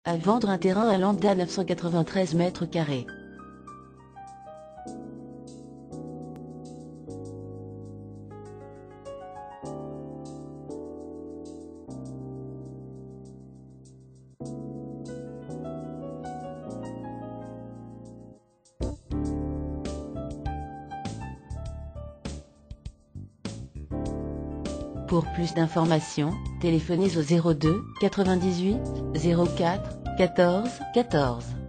À vendre un terrain à Lambda 993 mètres carrés. Pour plus d'informations, téléphonez au 02 98 04 14 14.